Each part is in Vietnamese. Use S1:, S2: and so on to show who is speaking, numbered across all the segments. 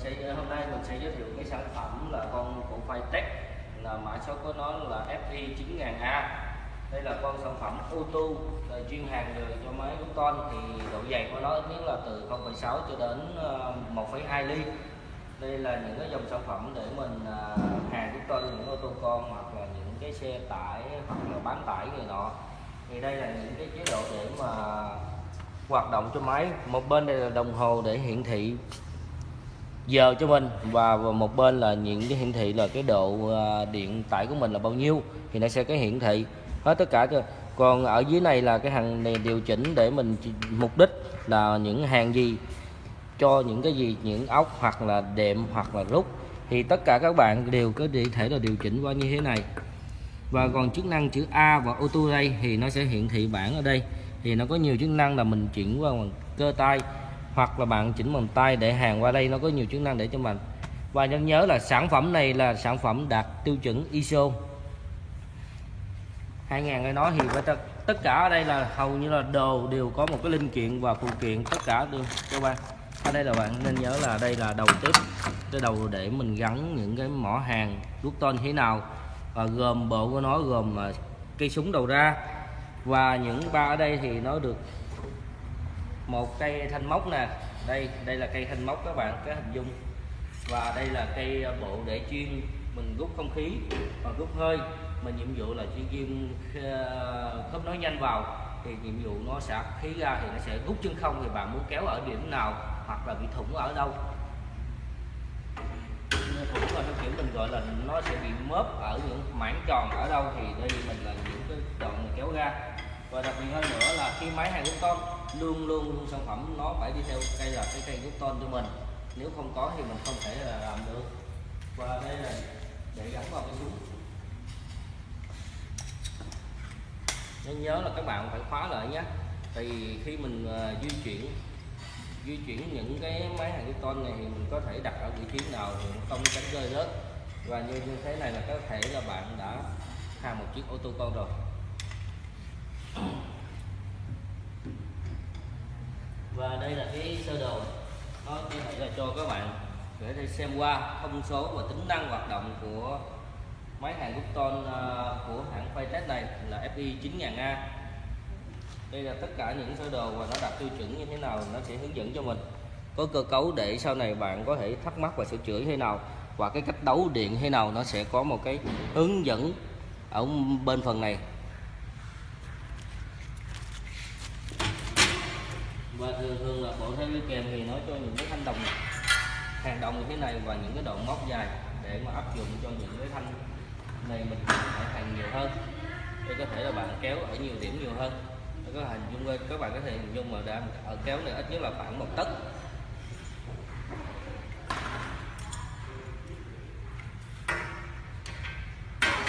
S1: hôm nay mình sẽ giới thiệu cái sản phẩm là con cổ Phytech, là mã số của nó là FI9000A. Đây là con sản phẩm ô tô chuyên hàng về cho máy đúc ton, thì độ dày của nó ít nhất là từ 0,6 cho đến 1,2 ly. Đây là những cái dòng sản phẩm để mình hàng đúc ton những ô tô con hoặc là những cái xe tải hoặc là bán tải người nọ. Thì đây là những cái chế độ để mà hoạt động cho máy. Một bên đây là đồng hồ để hiển thị giờ cho mình, và một bên là những cái hiển thị là cái độ điện tải của mình là bao nhiêu, thì nó sẽ cái hiển thị hết tất cả. Còn ở dưới này là cái hàng này điều chỉnh để mình mục đích là những hàng gì, cho những cái gì, những ốc hoặc là đệm hoặc là rút, thì tất cả các bạn đều có thể là điều chỉnh qua như thế này. Và còn chức năng chữ A và auto đây thì nó sẽ hiển thị bảng ở đây, thì nó có nhiều chức năng là mình chuyển qua bằng cơ tay hoặc là bạn chỉnh bằng tay để hàng qua đây, nó có nhiều chức năng để cho mình. Và nên nhớ là sản phẩm này là sản phẩm đạt tiêu chuẩn ISO 2000 cái nó, thì tất cả ở đây là hầu như là đồ đều có một cái linh kiện và phụ kiện, tất cả đều các bạn. Ở đây là bạn nên nhớ là đây là đầu tiếp, cái đầu để mình gắn những cái mỏ hàng đúc ton thế nào, và gồm bộ của nó gồm cây súng đầu ra, và những ba ở đây thì nó được một cây thanh móc nè, đây là cây thanh móc các bạn, cái hình dung. Và đây là cây bộ để chuyên mình rút không khí và rút hơi, mình nhiệm vụ là chuyên kim khớp nối nhanh vào, thì nhiệm vụ nó xả khí ra thì nó sẽ rút chân không, thì bạn muốn kéo ở điểm nào hoặc là bị thủng ở đâu. Thủng là nó kiểu mình gọi là nó sẽ bị mớp ở những mảng tròn ở đâu, thì đây mình là những cái đoạn mình kéo ra. Và đặc biệt hơn nữa là khi máy hàng đúc ton luôn sản phẩm nó phải đi theo đây là cái cây đúc ton cho mình, nếu không có thì mình không thể là làm được. Và đây là để gắn vào cái súng. Nên nhớ là các bạn phải khóa lại nhé, thì khi mình di chuyển những cái máy hàng đúc ton này thì mình có thể đặt ở vị trí nào thì không tránh rơi rớt. Và như thế này là có thể là bạn đã hàng một chiếc ô tô con rồi. Và đây là cái sơ đồ, nó chỉ thể là cho các bạn để xem qua thông số và tính năng hoạt động của máy hàng đúc ton của hãng Phytech này là FI9000A. Đây là tất cả những sơ đồ và nó đạt tiêu chuẩn như thế nào nó sẽ hướng dẫn cho mình, có cơ cấu để sau này bạn có thể thắc mắc và sửa chữa thế nào, và cái cách đấu điện thế nào nó sẽ có một cái hướng dẫn ở bên phần này. Và thường là bộ theo kèm thì nó cho những cái thanh đồng, hàng đồng như thế này, và những cái đoạn móc dài để mà áp dụng cho những cái thanh này mình phải hàng nhiều hơn. Đây có thể là bạn kéo ở nhiều điểm nhiều hơn. Có hình dung, các bạn có thể hình dung mà đã ở kéo này ít nhất là khoảng 1 tấc.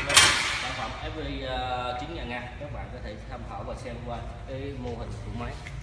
S1: Sản phẩm FI9000A các bạn có thể tham khảo và xem qua cái mô hình của máy.